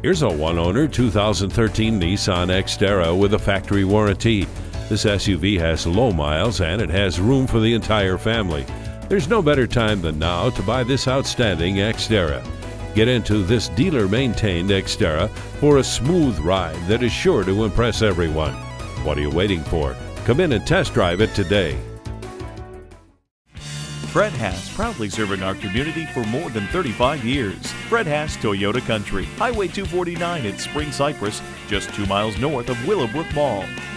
Here's a one-owner 2013 Nissan Xterra with a factory warranty. This SUV has low miles and it has room for the entire family. There's no better time than now to buy this outstanding Xterra. Get into this dealer-maintained Xterra for a smooth ride that is sure to impress everyone. What are you waiting for? Come in and test drive it today. Fred Haas, proudly serving our community for more than 35 years. Fred Haas Toyota Country, Highway 249 at Spring-Cypress, just 2 miles north of Willowbrook Mall.